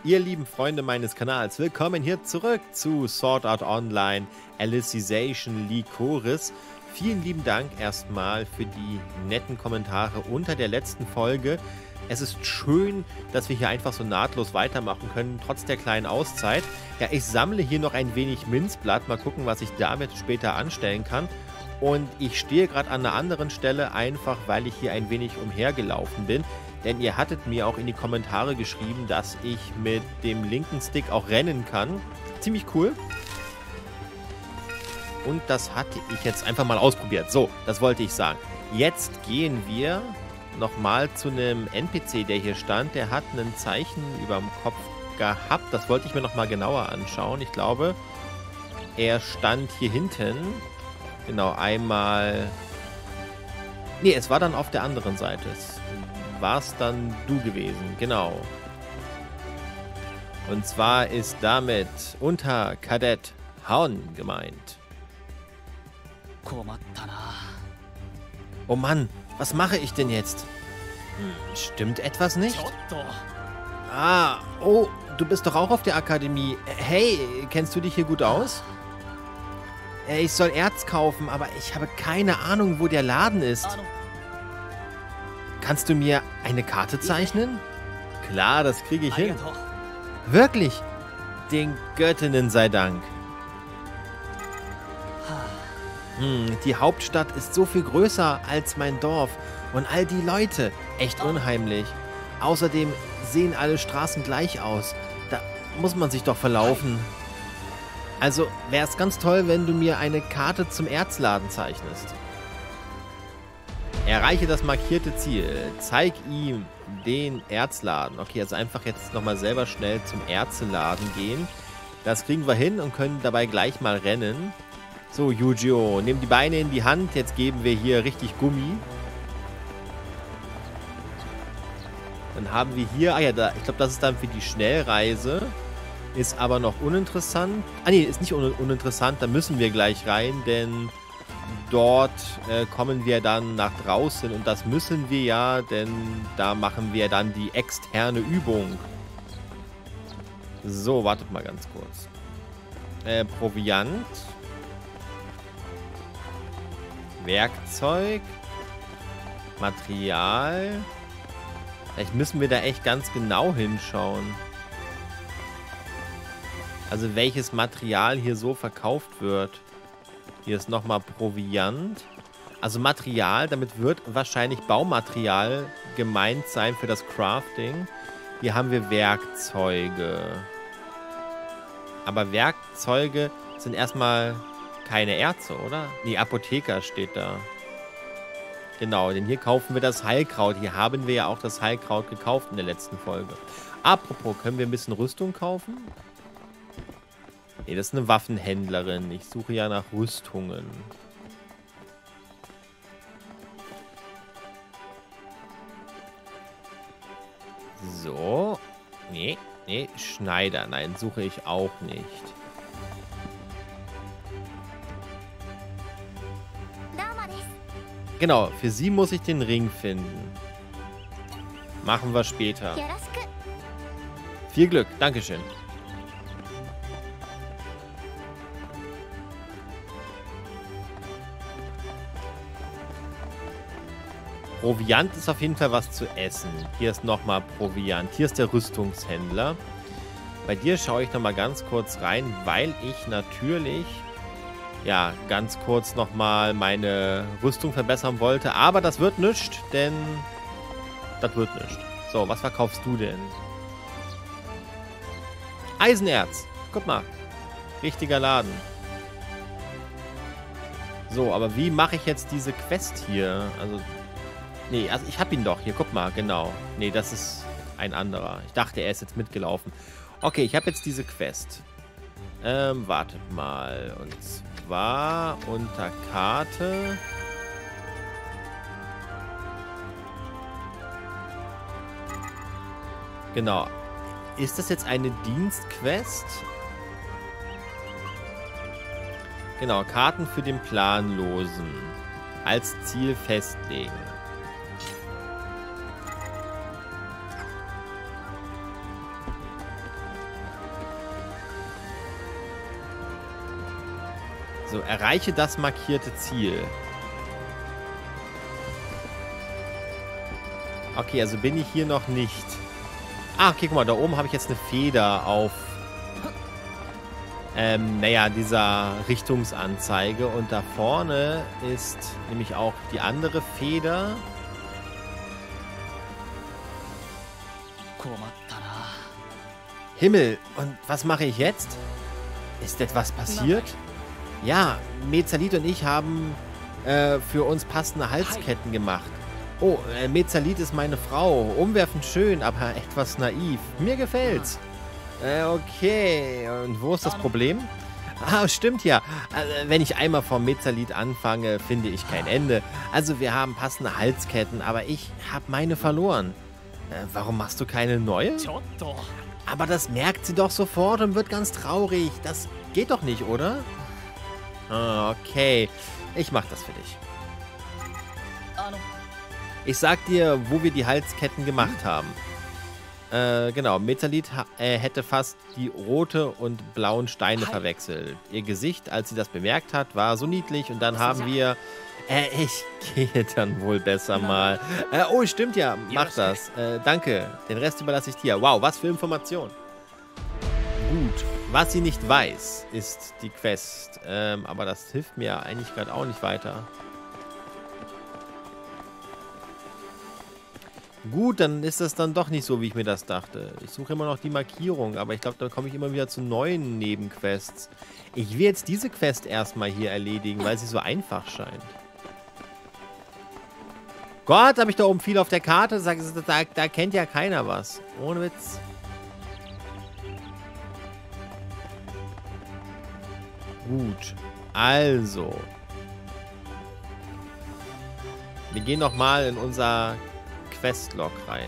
Ihr lieben Freunde meines Kanals, willkommen hier zurück zu Sword Art Online Alicization Lycoris. Vielen lieben Dank erstmal für die netten Kommentare unter der letzten Folge. Es ist schön, dass wir hier einfach so nahtlos weitermachen können, trotz der kleinen Auszeit. Ja, ich sammle hier noch ein wenig Minzblatt, mal gucken, was ich damit später anstellen kann. Und ich stehe gerade an einer anderen Stelle, einfach weil ich hier ein wenig umhergelaufen bin. Denn ihr hattet mir auch in die Kommentare geschrieben, dass ich mit dem linken Stick auch rennen kann. Ziemlich cool. Und das hatte ich jetzt einfach mal ausprobiert. So, das wollte ich sagen. Jetzt gehen wir nochmal zu einem NPC, der hier stand. Der hat ein Zeichen über dem Kopf gehabt. Das wollte ich mir nochmal genauer anschauen. Ich glaube, er stand hier hinten. Genau, einmal... Nee, es war dann auf der anderen Seite. War es dann du gewesen, genau. Und zwar ist damit Unterkadett Haun gemeint. Oh Mann, was mache ich denn jetzt? Stimmt etwas nicht? Ah, oh, du bist doch auch auf der Akademie. Hey, kennst du dich hier gut aus? Ich soll Erz kaufen, aber ich habe keine Ahnung, wo der Laden ist. Kannst du mir eine Karte zeichnen? Klar, das kriege ich hin. Wirklich? Den Göttinnen sei Dank. Die Hauptstadt ist so viel größer als mein Dorf. Und all die Leute. Echt unheimlich. Außerdem sehen alle Straßen gleich aus. Da muss man sich doch verlaufen. Also wäre es ganz toll, wenn du mir eine Karte zum Erzladen zeichnest. Erreiche das markierte Ziel. Zeig ihm den Erzladen. Okay, also einfach jetzt nochmal selber schnell zum Erzladen gehen. Das kriegen wir hin und können dabei gleich mal rennen. So, Yu-Gi-Oh! Nimm die Beine in die Hand. Jetzt geben wir hier richtig Gummi. Dann haben wir hier... Ah ja, ich glaube, das ist dann für die Schnellreise. Ist aber noch uninteressant. Ah nee, ist nicht uninteressant. Da müssen wir gleich rein, denn... Dort kommen wir dann nach draußen und das müssen wir ja, denn da machen wir dann die externe Übung. So, wartet mal ganz kurz. Proviant. Werkzeug. Material. Vielleicht müssen wir da echt ganz genau hinschauen. Also welches Material hier so verkauft wird. Hier ist nochmal Proviant. Also Material, damit wird wahrscheinlich Baumaterial gemeint sein für das Crafting. Hier haben wir Werkzeuge. Aber Werkzeuge sind erstmal keine Erze, oder? Nee, Apotheker steht da. Genau, denn hier kaufen wir das Heilkraut. Hier haben wir ja auch das Heilkraut gekauft in der letzten Folge. Apropos, können wir ein bisschen Rüstung kaufen? Nee, das ist eine Waffenhändlerin. Ich suche ja nach Rüstungen. So. Nee, Schneider. Nein, suche ich auch nicht. Genau, für sie muss ich den Ring finden. Machen wir später. Viel Glück. Dankeschön. Proviant ist auf jeden Fall was zu essen. Hier ist nochmal Proviant. Hier ist der Rüstungshändler. Bei dir schaue ich nochmal ganz kurz rein, weil ich natürlich, ja, ganz kurz nochmal meine Rüstung verbessern wollte. Aber das wird nichts, denn das wird nichts. So, was verkaufst du denn? Eisenerz. Guck mal. Richtiger Laden. So, aber wie mache ich jetzt diese Quest hier? Also... Nee, also ich hab ihn doch. Hier, guck mal, genau. Nee, das ist ein anderer. Ich dachte, er ist jetzt mitgelaufen. Okay, ich habe jetzt diese Quest. Wartet mal. Und zwar unter Karte. Genau. Ist das jetzt eine Dienstquest? Genau, Karten für den Planlosen. Als Ziel festlegen. Also erreiche das markierte Ziel. Okay, also bin ich hier noch nicht. Ah, okay, guck mal, da oben habe ich jetzt eine Feder auf, naja, dieser Richtungsanzeige. Und da vorne ist nämlich auch die andere Feder. Himmel, und was mache ich jetzt? Ist etwas passiert? Ja, Mezalit und ich haben für uns passende Halsketten gemacht. Oh, Mezalit ist meine Frau. Umwerfend schön, aber etwas naiv. Mir gefällt's. Okay, und wo ist das Problem? Ah, stimmt ja. Wenn ich einmal vom Mezalit anfange, finde ich kein Ende. Also wir haben passende Halsketten, aber ich habe meine verloren. Warum machst du keine neue? Aber das merkt sie doch sofort und wird ganz traurig. Das geht doch nicht, oder? Ah, okay. Ich mach das für dich. Ich sag dir, wo wir die Halsketten gemacht haben. Genau, Mezalit hätte fast die rote und blauen Steine verwechselt. Ihr Gesicht, als sie das bemerkt hat, war so niedlich und dann haben wir... ich gehe dann wohl besser mal. Oh, stimmt ja, mach das. Danke, den Rest überlasse ich dir. Wow, was für Information. Gut, was sie nicht weiß, ist die Quest. Aber das hilft mir eigentlich gerade auch nicht weiter. Gut, dann ist das dann doch nicht so, wie ich mir das dachte. Ich suche immer noch die Markierung, aber ich glaube, da komme ich immer wieder zu neuen Nebenquests. Ich will jetzt diese Quest erstmal hier erledigen, weil sie so einfach scheint. Gott, habe ich da oben viel auf der Karte? Da kennt ja keiner was. Ohne Witz. Gut, also. Wir gehen nochmal in unser Questlog rein.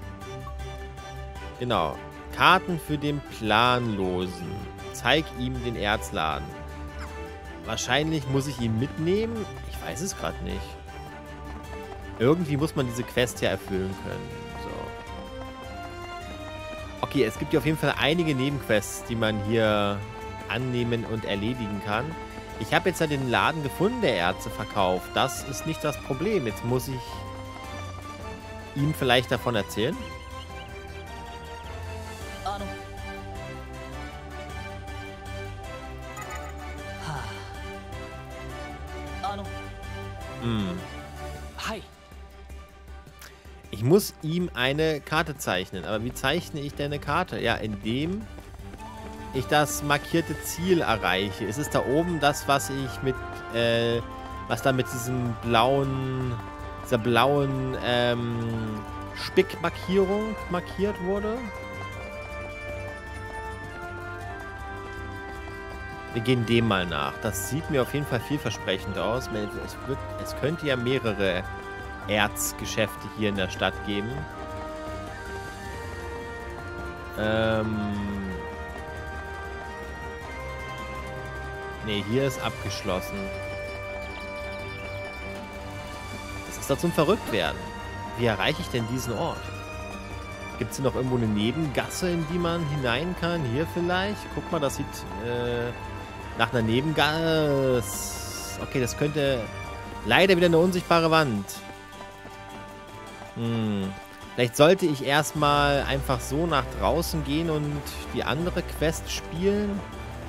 Genau. Karten für den Planlosen. Zeig ihm den Erzladen. Wahrscheinlich muss ich ihn mitnehmen. Ich weiß es gerade nicht. Irgendwie muss man diese Quest ja erfüllen können. So. Okay, es gibt ja auf jeden Fall einige Nebenquests, die man hier annehmen und erledigen kann. Ich habe jetzt ja den Laden gefunden, der Erze verkauft. Das ist nicht das Problem. Jetzt muss ich ihm vielleicht davon erzählen. Ich muss ihm eine Karte zeichnen. Aber wie zeichne ich denn eine Karte? Ja, indem ich das markierte Ziel erreiche. Ist es da oben das, was ich mit, was da mit diesem blauen, dieser blauen, Spickmarkierung markiert wurde? Wir gehen dem mal nach. Das sieht mir auf jeden Fall vielversprechend aus. Es könnte ja mehrere Erzgeschäfte hier in der Stadt geben. Ne, hier ist abgeschlossen. Das ist doch zum Verrücktwerden. Wie erreiche ich denn diesen Ort? Gibt es hier noch irgendwo eine Nebengasse, in die man hinein kann? Hier vielleicht? Guck mal, das sieht nach einer Nebengasse. Okay, das könnte leider wieder eine unsichtbare Wand. Vielleicht sollte ich erstmal einfach so nach draußen gehen und die andere Quest spielen,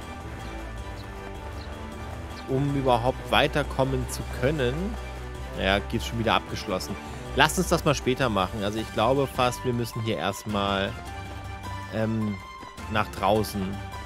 um überhaupt weiterkommen zu können. Naja, geht schon wieder abgeschlossen. Lasst uns das mal später machen. Also ich glaube fast, wir müssen hier erstmal nach draußen.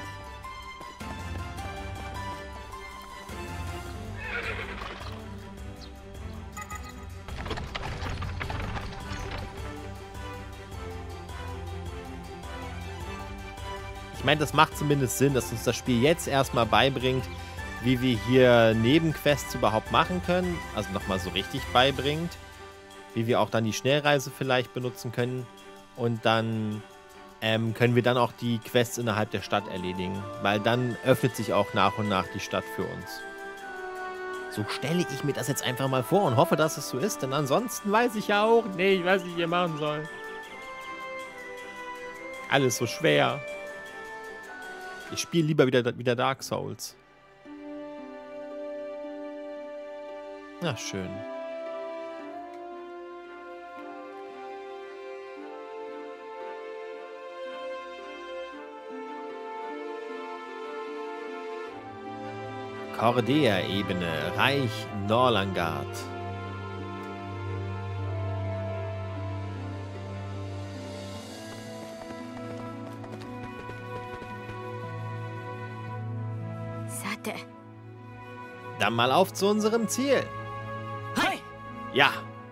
Ich meine, das macht zumindest Sinn, dass uns das Spiel jetzt erstmal beibringt, wie wir hier Nebenquests überhaupt machen können. Also nochmal so richtig beibringt. Wie wir auch dann die Schnellreise vielleicht benutzen können. Und dann können wir dann auch die Quests innerhalb der Stadt erledigen. Weil dann öffnet sich auch nach und nach die Stadt für uns. So stelle ich mir das jetzt einfach mal vor und hoffe, dass es so ist. Denn ansonsten weiß ich ja auch nicht, was ich hier machen soll. Alles so schwer. Ich spiele lieber wieder Dark Souls. Na, schön. Chordea-Ebene, Reich Norlangard. Dann mal auf zu unserem Ziel. Hi! Ja.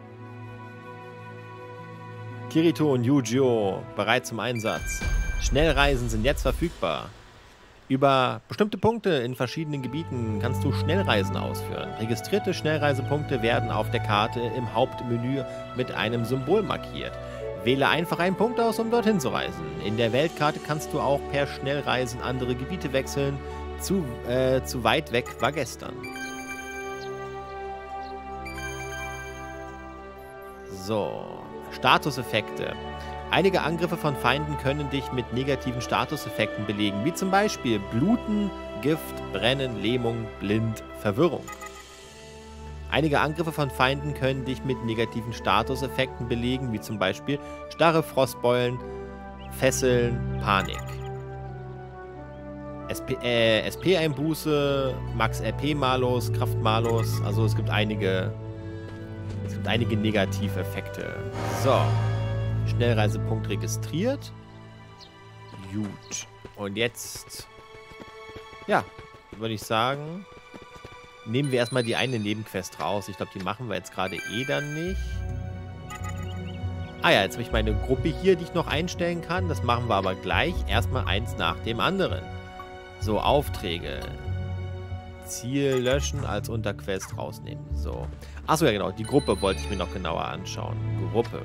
Kirito und Yu-Gi-Oh! Bereit zum Einsatz. Schnellreisen sind jetzt verfügbar. Über bestimmte Punkte in verschiedenen Gebieten kannst du Schnellreisen ausführen. Registrierte Schnellreisepunkte werden auf der Karte im Hauptmenü mit einem Symbol markiert. Wähle einfach einen Punkt aus, um dorthin zu reisen. In der Weltkarte kannst du auch per Schnellreisen andere Gebiete wechseln. Zu weit weg war gestern. So, Statuseffekte. Einige Angriffe von Feinden können dich mit negativen Statuseffekten belegen, wie zum Beispiel Bluten, Gift, Brennen, Lähmung, Blind, Verwirrung. Einige Angriffe von Feinden können dich mit negativen Statuseffekten belegen, wie zum Beispiel starre Frostbeulen, Fesseln, Panik. SP-Einbuße, Max-RP-Malus, Kraft-Malus, also es gibt einige Negativeffekte. So. Schnellreisepunkt registriert. Gut. Und jetzt, ja, würde ich sagen, nehmen wir erstmal die eine Nebenquest raus. Ich glaube, die machen wir jetzt gerade dann nicht. Ah ja, jetzt habe ich meine Gruppe hier, die ich noch einstellen kann. Das machen wir aber gleich. Erstmal eins nach dem anderen. So, Aufträge. Ziel löschen, als Unterquest rausnehmen. So. Achso, ja genau, die Gruppe wollte ich mir noch genauer anschauen. Gruppe.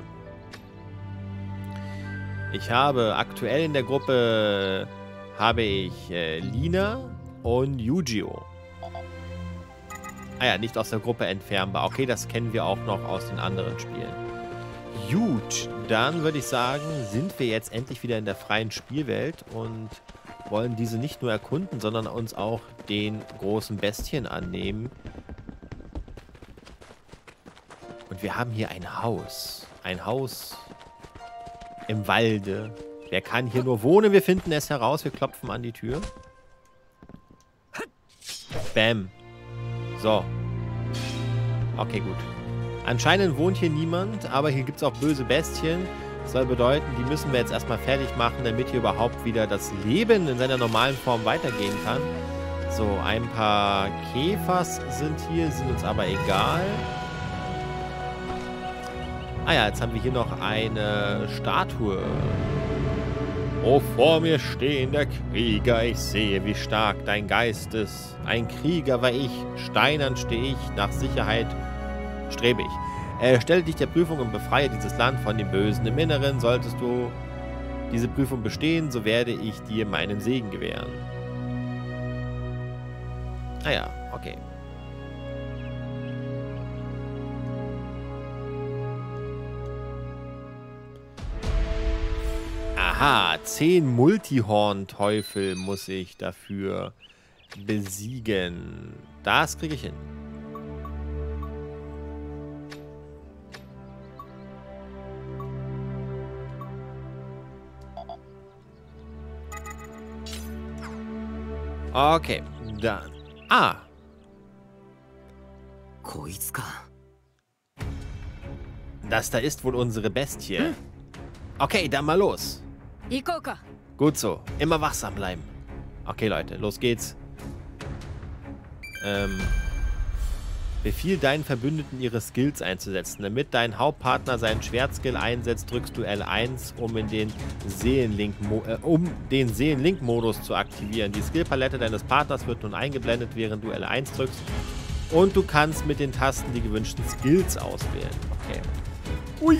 Ich habe aktuell in der Gruppe Lina und Yu-Gi-Oh! Ah ja, nicht aus der Gruppe entfernbar. Okay, das kennen wir auch noch aus den anderen Spielen. Gut, dann würde ich sagen, sind wir jetzt endlich wieder in der freien Spielwelt und wollen diese nicht nur erkunden, sondern uns auch den großen Bestien annehmen. Und wir haben hier ein Haus. Ein Haus im Walde. Wer kann hier nur wohnen? Wir finden es heraus. Wir klopfen an die Tür. Bäm. So. Okay, gut. Anscheinend wohnt hier niemand, aber hier gibt es auch böse Bestien. Das soll bedeuten, die müssen wir jetzt erstmal fertig machen, damit hier überhaupt wieder das Leben in seiner normalen Form weitergehen kann. So, ein paar Käfers sind hier, sind uns aber egal. Ah ja, jetzt haben wir hier noch eine Statue. Oh, vor mir stehen der Krieger, ich sehe, wie stark dein Geist ist. Ein Krieger war ich, steinern stehe ich, nach Sicherheit strebe ich. Stelle dich der Prüfung und befreie dieses Land von dem Bösen im Inneren. Solltest du diese Prüfung bestehen, so werde ich dir meinen Segen gewähren. Ah ja, okay. Aha, 10 Multihorn-Teufel muss ich dafür besiegen. Das kriege ich hin. Okay, dann. Ah. Das da ist wohl unsere Bestie. Okay, dann mal los. Gut so. Immer wachsam bleiben. Okay, Leute, los geht's. Befiehl deinen Verbündeten, ihre Skills einzusetzen. Damit dein Hauptpartner seinen Schwertskill einsetzt, drückst du L1, um den Seelenlink-Modus zu aktivieren. Die Skillpalette deines Partners wird nun eingeblendet, während du L1 drückst. Und du kannst mit den Tasten die gewünschten Skills auswählen. Okay. Ui.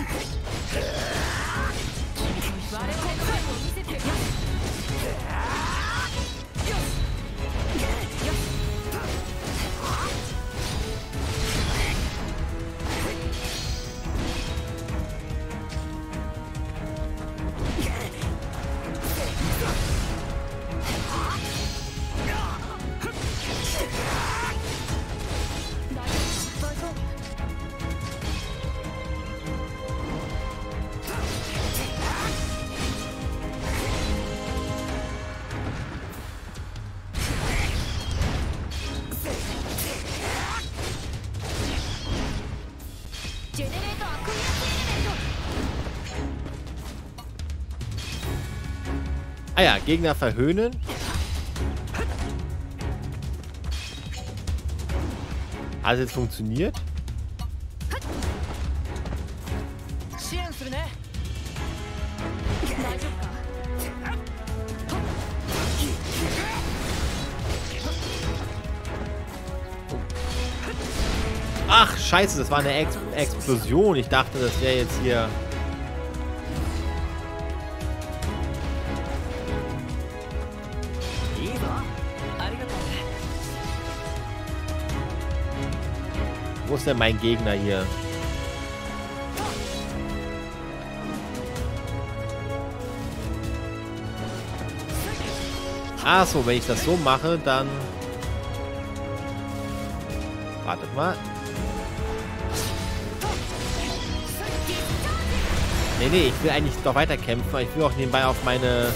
Ah ja, Gegner verhöhnen. Hat es jetzt funktioniert? Ach, scheiße, das war eine Explosion. Ich dachte, das wäre jetzt hier... Wo ist denn mein Gegner hier? Ach so, wenn ich das so mache, dann... Wartet mal. Nee, ich will eigentlich doch weiterkämpfen. Ich will auch nebenbei auf meine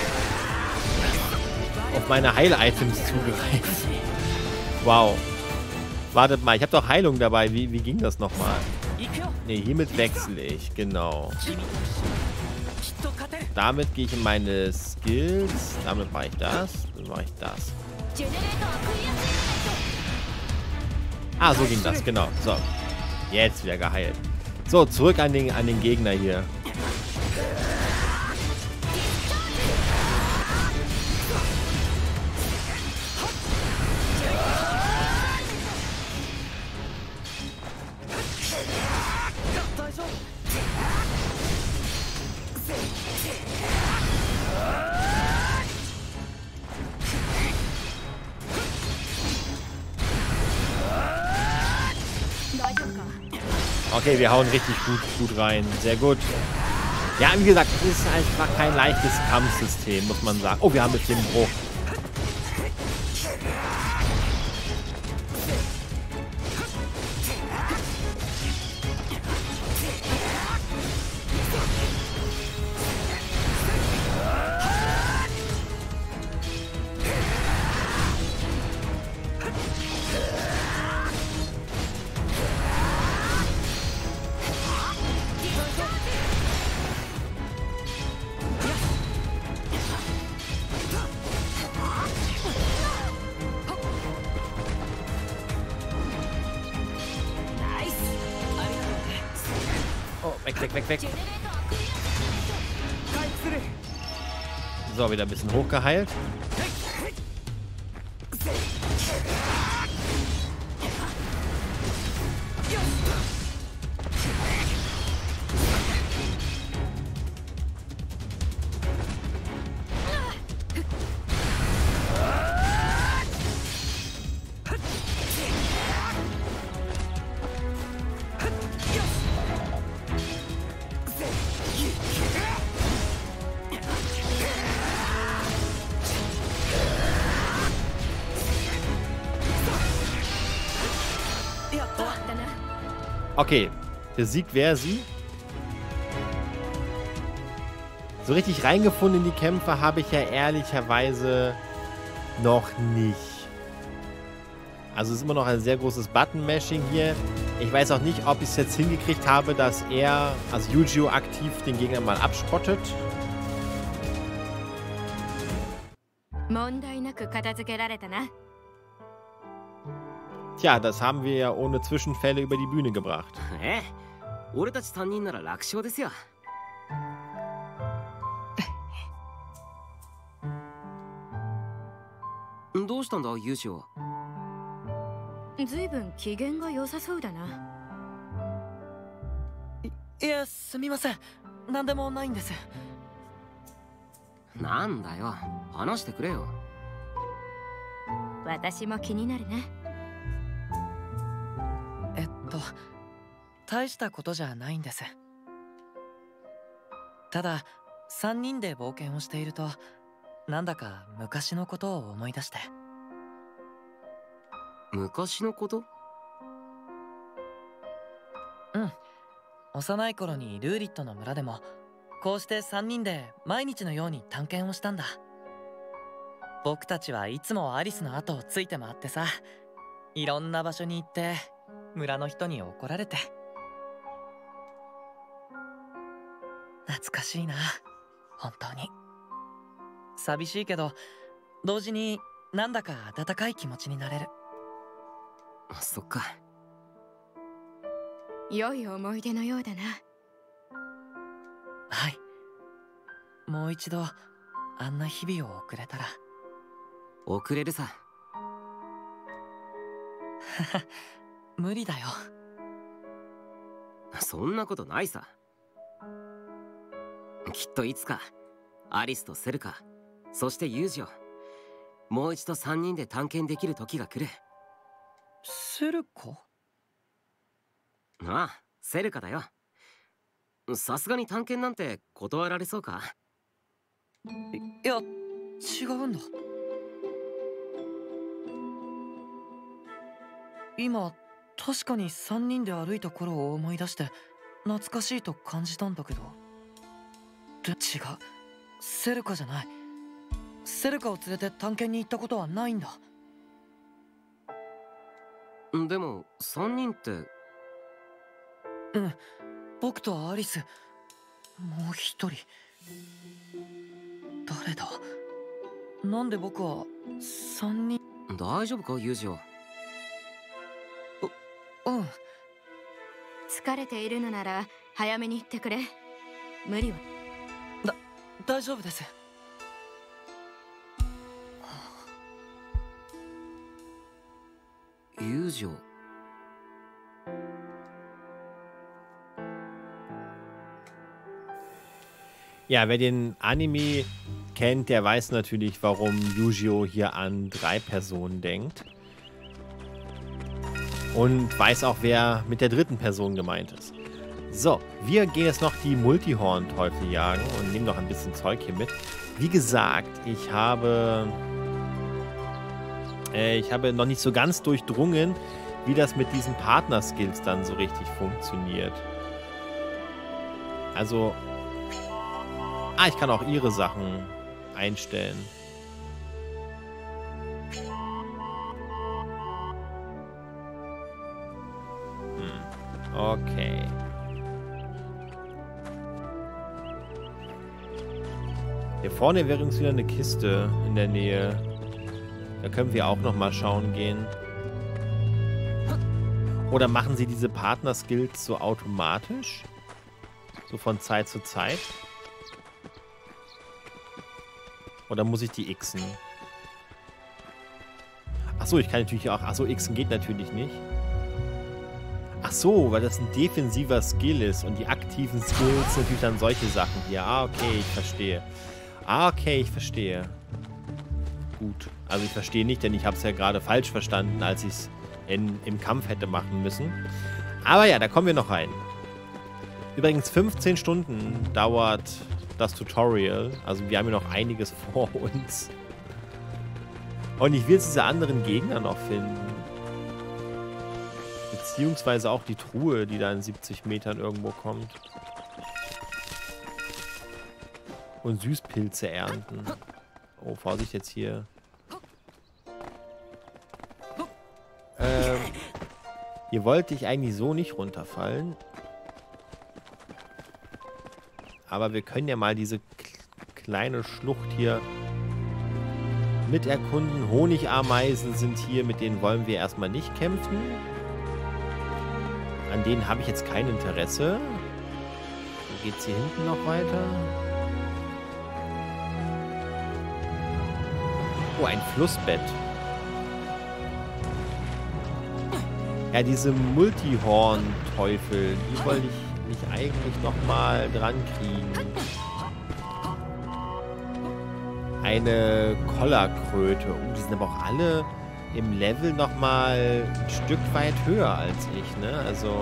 Heil-Items zugreifen. Wow. Wartet mal, ich habe doch Heilung dabei. Wie ging das nochmal? Nee, hiermit wechsle ich. Genau. Damit gehe ich in meine Skills. Damit mache ich das. Dann mache ich das. Ah, so ging das. Genau. So. Jetzt wieder geheilt. So, zurück an den Gegner hier. Okay, wir hauen richtig gut rein. Sehr gut. Ja, wie gesagt, es ist einfach kein leichtes Kampfsystem, muss man sagen. Oh, wir haben jetzt den Bruch. Weg. So, wieder ein bisschen hochgeheilt. Okay, besiegt wer sie? So richtig reingefunden in die Kämpfe habe ich ja ehrlicherweise noch nicht. Also es ist immer noch ein sehr großes Button-Mashing hier. Ich weiß auch nicht, ob ich es jetzt hingekriegt habe, dass er, also Eugeo, aktiv den Gegner mal abspottet. Tja, das haben wir ja ohne Zwischenfälle über die Bühne gebracht. 寂しいけど、同時になんだか温かい気持ちになれる。 そっか。 良い思い出のようだな。 はい。もう一度あんな日々を送れたら。 送れるさ。 無理だよ。 そんなことないさ。きっといつかアリスとセルカ、そしてユージをもう一度3人で探検できる時が来る。 セルカ？ ああ、セルカだよ。さすがに探検なんて断られそうか？ いや、違うんだ。今確かに3人で歩いた頃を思い出して懐かしいと感じたんだけど、違う、セルカじゃない。セルカを連れて探検に行ったことはないんだ。 でも3人って。 うん、僕とアリス、もう一人。誰だ？なんで僕は3人。 大丈夫かユージオ？ うん。 疲れているのなら早めに行ってくれ。無理は。 大丈夫です。 ユージオ。 Ja, wer den Anime kennt, der weiß natürlich, warum Yu-Gi-Oh! Hier an 3 Personen denkt. Und weiß auch, wer mit der 3. Person gemeint ist. So, wir gehen jetzt noch die Multihorn-Teufel jagen und nehmen noch ein bisschen Zeug hier mit. Wie gesagt, ich habe noch nicht so ganz durchdrungen, wie das mit diesen Partner-Skills dann so richtig funktioniert. Also, ich kann auch ihre Sachen einstellen. Okay. Hier vorne wäre übrigens wieder eine Kiste in der Nähe. Da können wir auch noch mal schauen gehen. Oder machen sie diese Partner-Skills so automatisch? So von Zeit zu Zeit? Oder muss ich die xen? Achso, ich kann natürlich auch... Achso, xen geht natürlich nicht. Ach so, weil das ein defensiver Skill ist und die aktiven Skills sind natürlich dann solche Sachen hier. Ah, okay, ich verstehe. Ah, okay, ich verstehe. Gut. Also ich verstehe nicht, denn ich habe es ja gerade falsch verstanden, als ich es im Kampf hätte machen müssen. Aber ja, da kommen wir noch rein. Übrigens 15 Stunden dauert das Tutorial. Also wir haben ja noch einiges vor uns. Und ich will jetzt diese anderen Gegner noch finden. Beziehungsweise auch die Truhe, die da in 70 Metern irgendwo kommt. Und Süßpilze ernten. Oh, Vorsicht jetzt hier. Hier wollte ich eigentlich so nicht runterfallen. Aber wir können ja mal diese kleine Schlucht hier mit erkunden. Honigameisen sind hier, mit denen wollen wir erstmal nicht kämpfen. An denen habe ich jetzt kein Interesse. Wo geht es hier hinten noch weiter? Oh, ein Flussbett. Ja, diese Multihorn-Teufel, die wollte ich mich eigentlich nochmal dran kriegen. Eine Kollerkröte. Oh, die sind aber auch alle im Level nochmal ein Stück weit höher als ich, ne? Also...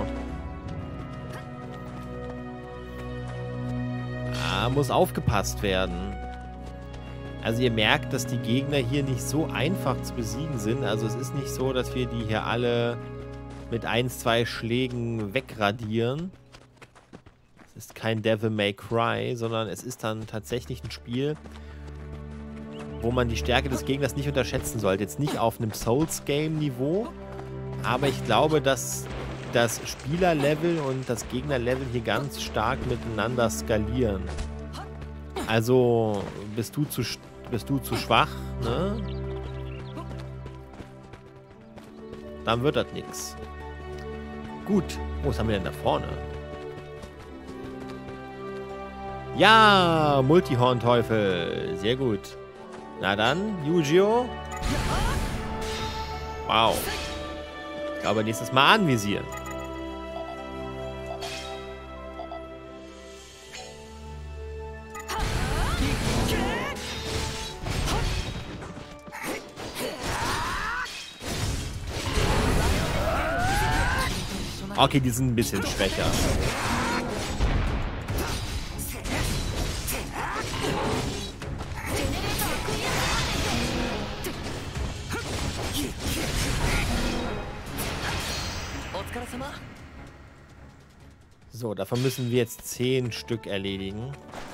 muss aufgepasst werden. Also ihr merkt, dass die Gegner hier nicht so einfach zu besiegen sind. Also es ist nicht so, dass wir die hier alle mit 1, 2 Schlägen wegradieren. Es ist kein Devil May Cry, sondern es ist dann tatsächlich ein Spiel, wo man die Stärke des Gegners nicht unterschätzen sollte. Jetzt nicht auf einem Souls-Game-Niveau, aber ich glaube, dass das Spielerlevel und das Gegnerlevel hier ganz stark miteinander skalieren. Also bist du zu Bist du zu schwach, ne? Dann wird das nix. Gut. Was haben wir denn da vorne? Ja, Multihorn-Teufel. Sehr gut. Na dann, Yu-Gi-Oh! Wow. Ich glaube, nächstes Mal anvisieren. Okay, die sind ein bisschen schwächer. So, davon müssen wir jetzt 10 Stück erledigen.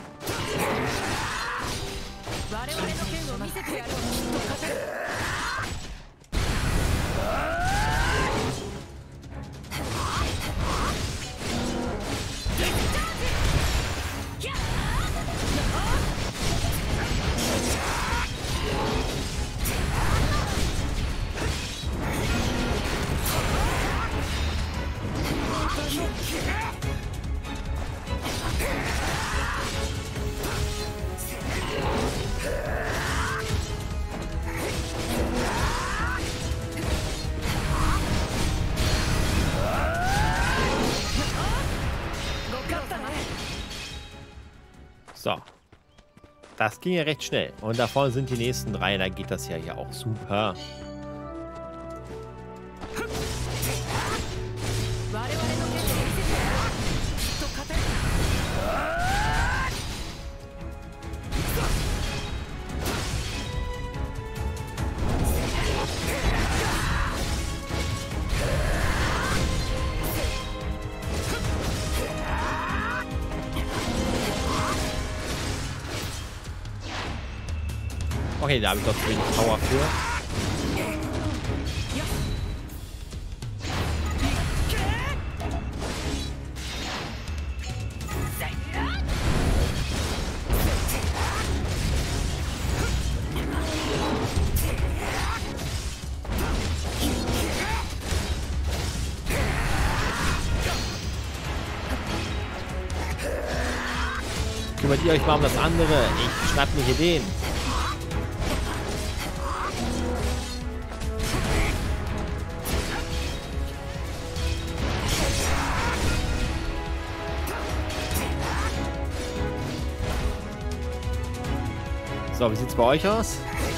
So. Das ging ja recht schnell. Und da vorne sind die nächsten 3. Da geht das ja hier auch super. Okay, da habe ich doch zu wenig Power für. Kümmert ihr euch mal um das andere? Ich schnapp mir hier den. So, wie sieht's bei euch aus?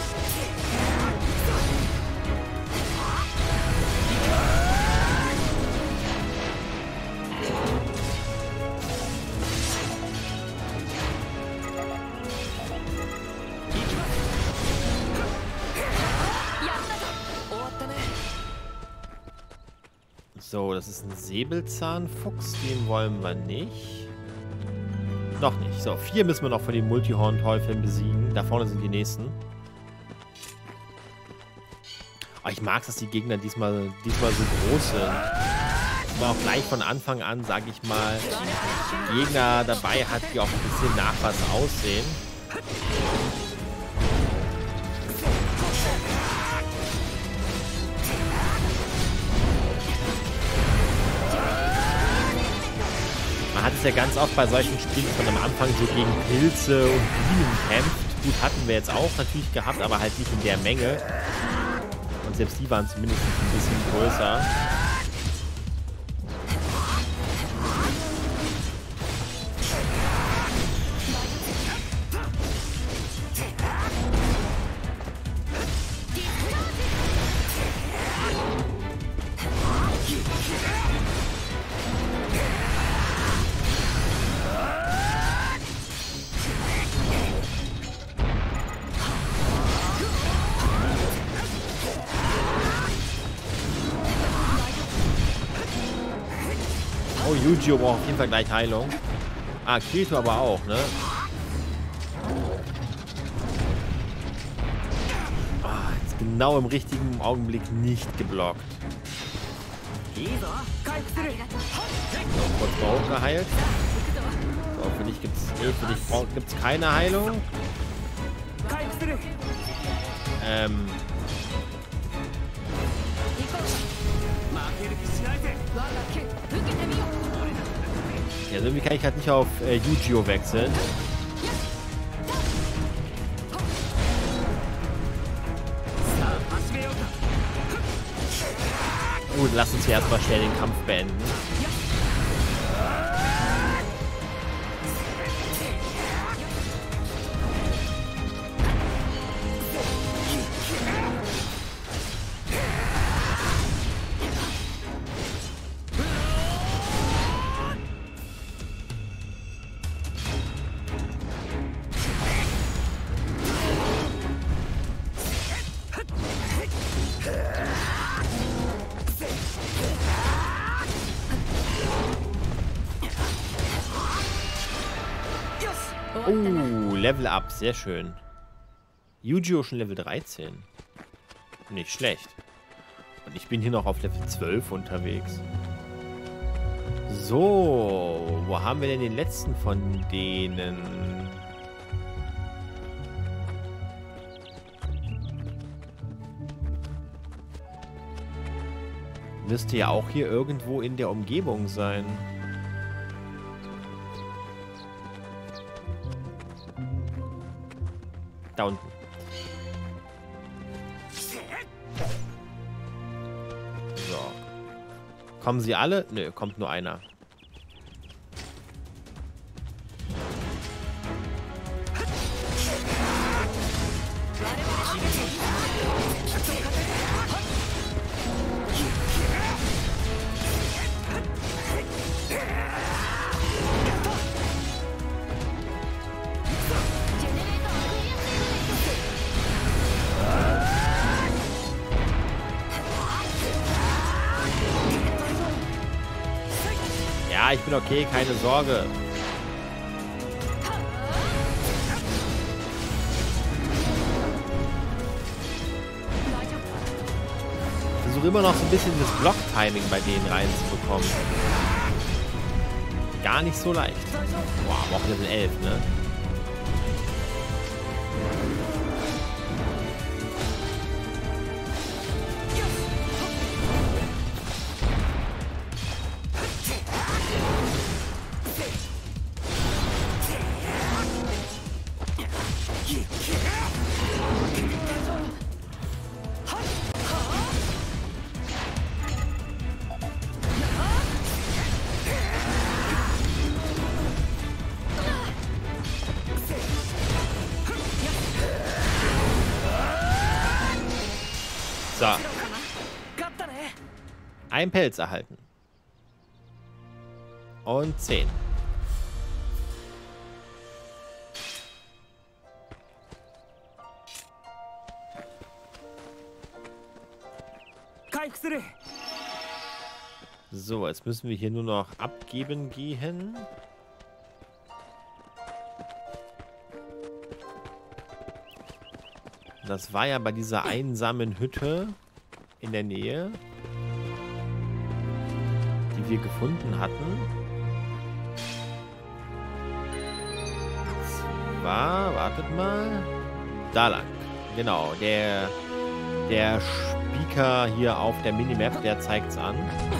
So, das ist ein Säbelzahnfuchs. Den wollen wir nicht. Noch nicht. So, 4 müssen wir noch von den Multihorn-Teufeln besiegen. Da vorne sind die nächsten. Oh, ich mag es, dass die Gegner diesmal so groß sind. Aber auch gleich von Anfang an, sage ich mal, Gegner dabei hat, die auch ein bisschen nach was aussehen. Man hat es ja ganz oft bei solchen Spielen, dass man am Anfang so gegen Pilze und Bienen kämpft. Gut, hatten wir jetzt auch natürlich gehabt, aber halt nicht in der Menge. Und selbst die waren zumindest ein bisschen größer. Oh, Yu-Gi-Oh! Braucht auf jeden Fall gleich Heilung. Ah, Kirito aber auch, ne? Ah, jetzt genau im richtigen Augenblick nicht geblockt. So, kurz mal hochgeheilt. So, für dich gibt's keine Heilung. Ja, also irgendwie kann ich halt nicht auf Yu-Gi-Oh! Wechseln. Gut, lass uns hier erstmal schnell den Kampf beenden. Level up, sehr schön. Yu-Gi-Oh! Schon Level 13. Nicht schlecht. Und ich bin hier noch auf Level 12 unterwegs. So, wo haben wir denn den letzten von denen? Müsste ja auch hier irgendwo in der Umgebung sein. Da unten. So. Kommen sie alle? Nö, kommt nur einer. Ja, ich bin okay, keine Sorge. Ich versuche immer noch so ein bisschen das Block-Timing bei denen reinzubekommen. Gar nicht so leicht. Boah, aber auch Level 11, ne? So. Ein Pelz erhalten. Und 10. So, jetzt müssen wir hier nur noch abgeben gehen. Das war ja bei dieser einsamen Hütte in der Nähe, die wir gefunden hatten. Das war, wartet mal, da lang. Genau, der Speaker hier auf der Minimap, der zeigt's an.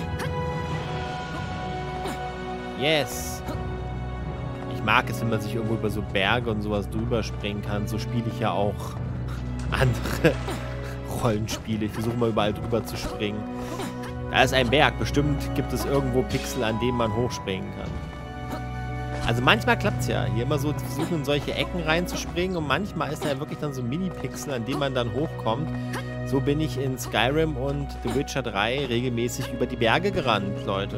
Yes! Ich mag es, wenn man sich irgendwo über so Berge und sowas drüber springen kann. So spiele ich ja auch andere Rollenspiele. Ich versuche mal überall drüber zu springen. Da ist ein Berg. Bestimmt gibt es irgendwo Pixel, an denen man hochspringen kann. Also manchmal klappt es ja. Hier immer so versuchen, in solche Ecken reinzuspringen und manchmal ist da ja wirklich dann so ein Mini-Pixel, an dem man dann hochkommt. So bin ich in Skyrim und The Witcher 3 regelmäßig über die Berge gerannt, Leute.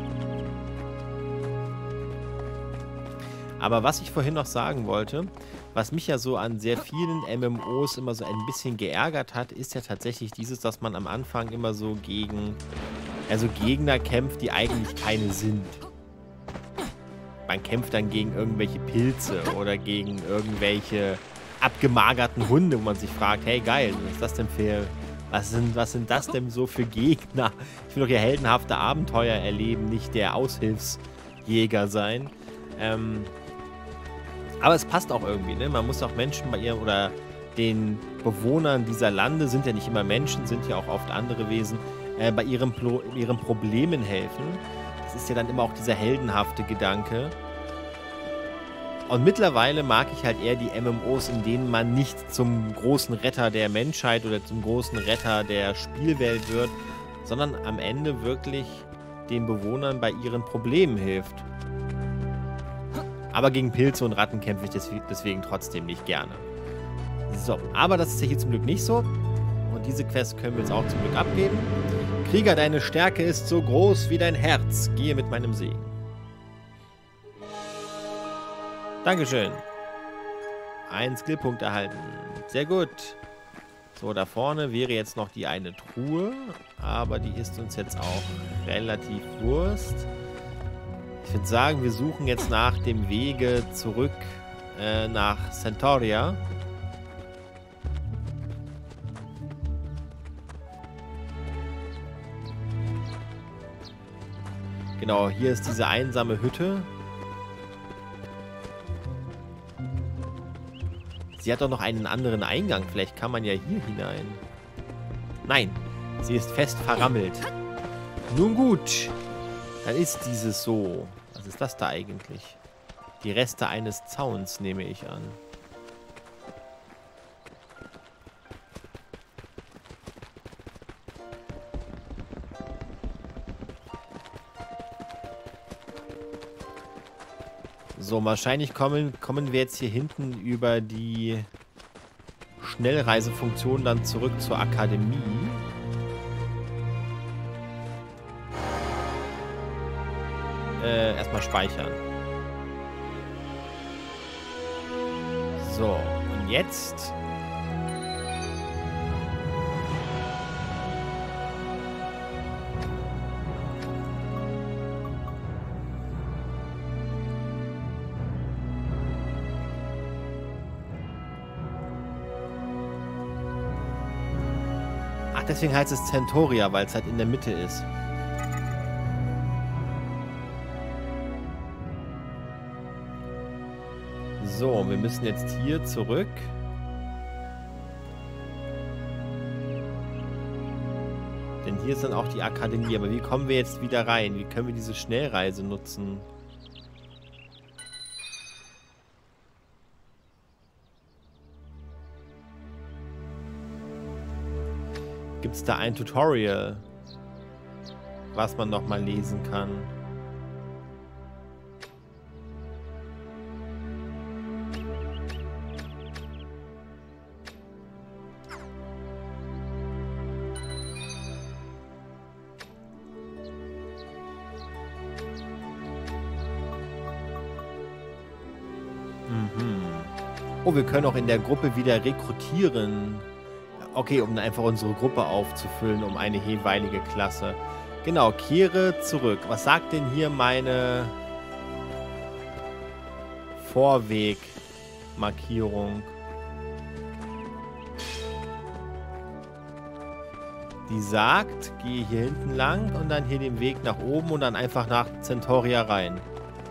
Aber was ich vorhin noch sagen wollte, was mich ja so an sehr vielen MMOs immer so ein bisschen geärgert hat, ist ja tatsächlich dieses, dass man am Anfang immer so gegen Gegner kämpft, die eigentlich keine sind. Man kämpft dann gegen irgendwelche Pilze oder gegen irgendwelche abgemagerten Hunde, wo man sich fragt, hey geil, was ist das denn für... Was sind das denn so für Gegner? Ich will doch hier heldenhafte Abenteuer erleben, nicht der Aushilfsjäger sein. Aber es passt auch irgendwie, ne? Man muss auch Menschen bei ihrem, oder den Bewohnern dieser Lande, sind ja nicht immer Menschen, sind ja auch oft andere Wesen, bei ihren Problemen helfen. Das ist ja dann immer auch dieser heldenhafte Gedanke. Und mittlerweile mag ich halt eher die MMOs, in denen man nicht zum großen Retter der Menschheit oder zum großen Retter der Spielwelt wird, sondern am Ende wirklich den Bewohnern bei ihren Problemen hilft. Aber gegen Pilze und Ratten kämpfe ich deswegen trotzdem nicht gerne. So, aber das ist ja hier zum Glück nicht so. Und diese Quest können wir jetzt auch zum Glück abgeben. Krieger, deine Stärke ist so groß wie dein Herz. Gehe mit meinem Segen. Dankeschön. Ein Skillpunkt erhalten. Sehr gut. So, da vorne wäre jetzt noch die eine Truhe. Aber die ist uns jetzt auch relativ Wurst. Ich würde sagen, wir suchen jetzt nach dem Wege zurück nach Centauria. Genau, hier ist diese einsame Hütte. Sie hat doch noch einen anderen Eingang. Vielleicht kann man ja hier hinein. Nein, sie ist fest verrammelt. Nun gut, dann ist dieses so. Was ist das da eigentlich? Die Reste eines Zauns, nehme ich an. So, wahrscheinlich kommen wir jetzt hier hinten über die Schnellreisefunktion dann zurück zur Akademie. Erstmal speichern. So, und jetzt... Ach, deswegen heißt es Centauria, weil es halt in der Mitte ist. So, wir müssen jetzt hier zurück. Denn hier ist dann auch die Akademie. Aber wie kommen wir jetzt wieder rein? Wie können wir diese Schnellreise nutzen? Gibt es da ein Tutorial, was man nochmal lesen kann? Oh, wir können auch in der Gruppe wieder rekrutieren. Okay, um einfach unsere Gruppe aufzufüllen, um eine jeweilige Klasse. Genau, kehre zurück. Was sagt denn hier meine Vorwegmarkierung? Die sagt, gehe hier hinten lang und dann hier den Weg nach oben und dann einfach nach Centauria rein.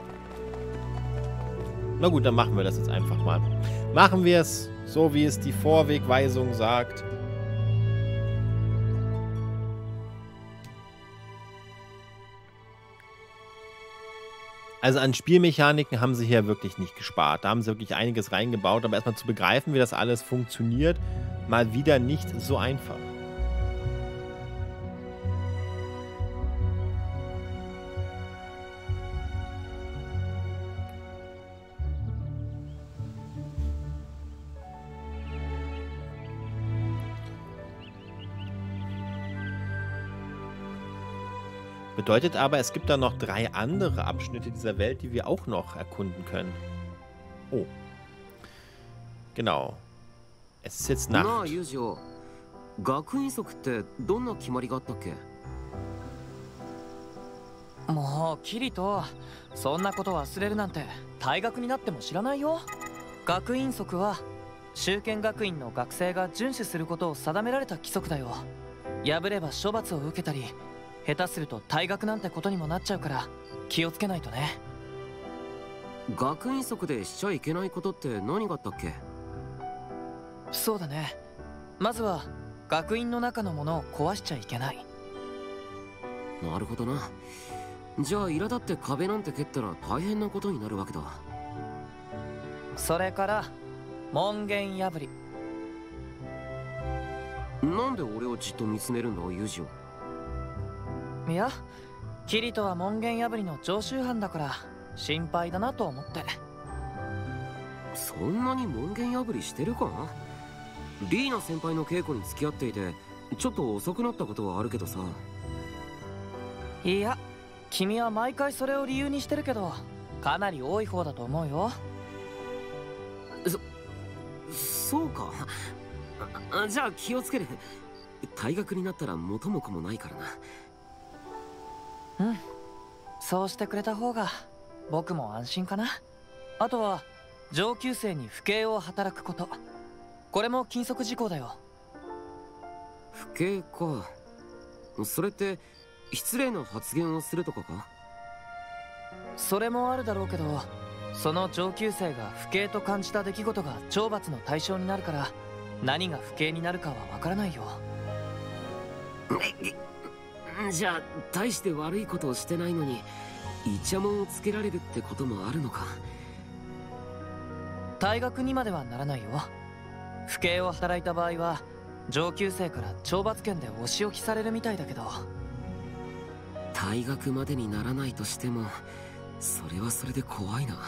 Na gut, dann machen wir das jetzt einfach mal. Machen wir es, so wie es die Vorwegweisung sagt. Also an Spielmechaniken haben sie hier wirklich nicht gespart. Da haben sie wirklich einiges reingebaut. Aber erstmal zu begreifen, wie das alles funktioniert, mal wieder nicht so einfach. Bedeutet aber, es gibt da noch 3 andere Abschnitte dieser Welt, die wir auch noch erkunden können. Oh. Genau. Es ist jetzt Nacht. もうキリト、そんなこと忘れるなんて退学になっても知らないよ。学院則は修験学院の学生が遵守することを定められた規則だよ。破れば処罰を受けたり、下手すると退学なんてことにもなっちゃうから気をつけないとね。 学院則でしちゃいけないことって何があったっけ？ そうだね。まずは学院の中のものを壊しちゃいけない。 なるほどな。じゃあ苛立って壁なんて蹴ったら大変なことになるわけだ。 それから門限破り。 なんで俺をじっと見つめるんだユージオ。 いや、キリトは門限破りの常習犯だから心配だなと思って。 そんなに門限破りしてるか？リーナ先輩の稽古に付き合っていてちょっと遅くなったことはあるけどさ。 いや、君は毎回それを理由にしてるけど、かなり多い方だと思うよ。 そうか。じゃあ気をつける。退学になったら元も子もないからな。 うん、そうしてくれた方が僕も安心かな。あとは上級生に不敬を働くこと、これも禁則事項だよ。 不敬か。それって失礼な発言をするとかか？ それもあるだろうけど、その上級生が不敬と感じた出来事が懲罰の対象になるから、何が不敬になるかはわからないよ。 じゃあ大して悪いことをしてないのにイチャモンをつけられるってこともあるのか？ 退学にまではならないよ。不敬を働いた場合は上級生から懲罰権でお仕置きされるみたいだけど。 退学までにならないとしてもそれはそれで怖いな。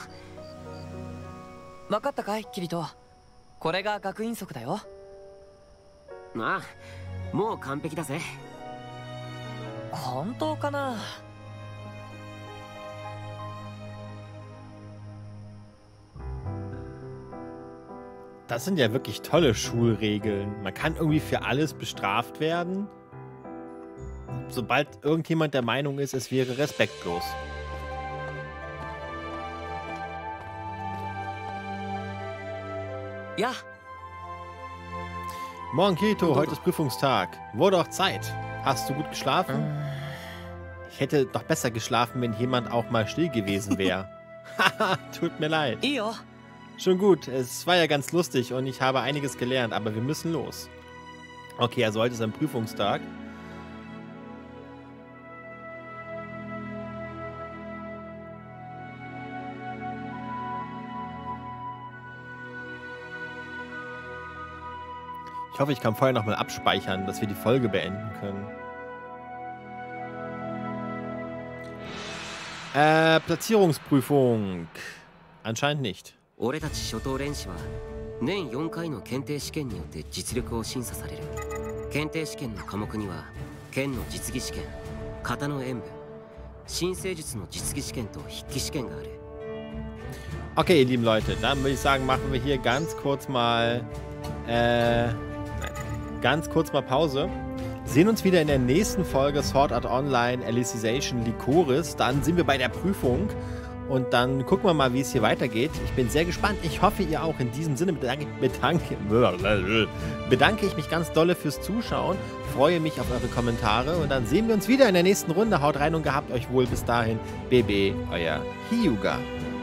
分かったかいキリト。これが学院則だよ。 ああ、もう完璧だぜ。 本当かな。 Das sind ja wirklich tolle Schulregeln. Man kann irgendwie für alles bestraft werden, sobald irgendjemand der Meinung ist, es wäre respektlos. Ja. Morgen, Kirito, heute ist Prüfungstag. Wurde auch Zeit. Hast du gut geschlafen? Ich hätte doch besser geschlafen, wenn jemand auch mal still gewesen wäre. Haha, tut mir leid. Io. Schon gut, es war ja ganz lustig und ich habe einiges gelernt, aber wir müssen los. Okay, also heute ist ein Prüfungstag. Ich hoffe, ich kann vorher nochmal abspeichern, dass wir die Folge beenden können. Platzierungsprüfung. Anscheinend nicht. 俺たち初等練士は年4回の検定試験によって実力を審査される。検定試験の科目には剣の実技試験、型の演武、新生術の実技試験と筆記試験がある。 Okay, ihr lieben Leute, dann würde ich sagen, machen wir hier ganz kurz mal Pause. Sehen uns wieder in der nächsten Folge Sword Art Online Alicization Lycoris. Dann sind wir bei der Prüfung und dann gucken wir mal, wie es hier weitergeht. Ich bin sehr gespannt. Ich hoffe, ihr auch. In diesem Sinne bedanke ich mich ganz dolle fürs Zuschauen. Freue mich auf eure Kommentare und dann sehen wir uns wieder in der nächsten Runde. Haut rein und gehabt euch wohl. Bis dahin, BB, euer Hyuga.